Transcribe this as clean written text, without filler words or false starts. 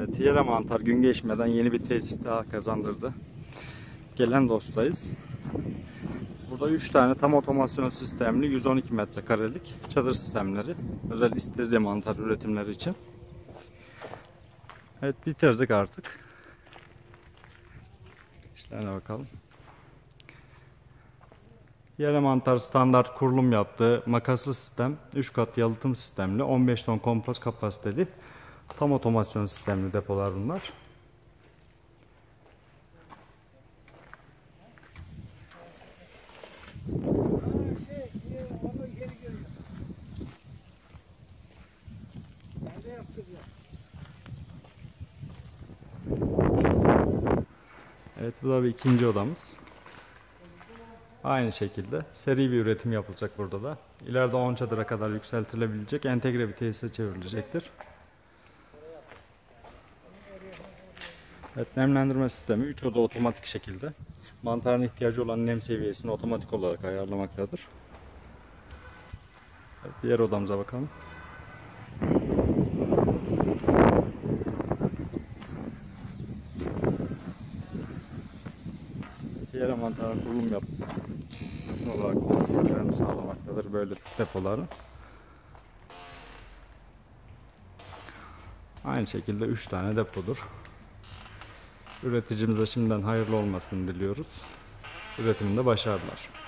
Evet, Yere Mantar gün geçmeden yeni bir tesis daha kazandırdı. Gelen dostayız. Burada 3 tane tam otomasyon sistemli 112 metrekarelik çadır sistemleri. Özel istiridye mantar üretimleri için. Evet, bitirdik artık. İşlerine bakalım. Yere Mantar standart kurulum yaptığı makaslı sistem, 3 kat yalıtım sistemli, 15 ton kompost kapasiteli tam otomasyon sistemli depolar bunlar. Evet, bu da bir ikinci odamız. Aynı şekilde seri bir üretim yapılacak burada da. İleride 10 çadıra kadar yükseltilebilecek entegre bir tesise çevrilecektir. Evet, nemlendirme sistemi 3 oda otomatik şekilde mantarın ihtiyacı olan nem seviyesini otomatik olarak ayarlamaktadır. Evet, diğer odamıza bakalım. Yere mantarın kurulum olarak kontrollerini sağlamaktadır böyle depoların. Aynı şekilde 3 tane depodur. Üreticimize şimdiden hayırlı olmasını diliyoruz. Üretiminde başarılar.